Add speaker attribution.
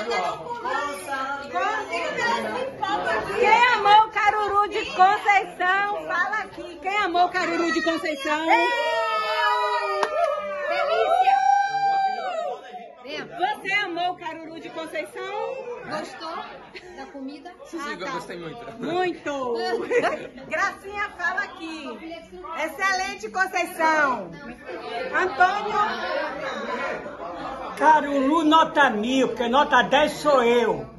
Speaker 1: Quem amou o Caruru de Conceição? Fala aqui. Quem amou o Caruru de Conceição? Delícia! Você amou o Caruru de Conceição?
Speaker 2: Gostou da comida?
Speaker 3: Sim, eu gostei muito.
Speaker 1: Muito! Gracinha fala aqui. Excelente, Conceição. Antônio?
Speaker 4: Caruru nota 1000, porque nota 10 sou eu.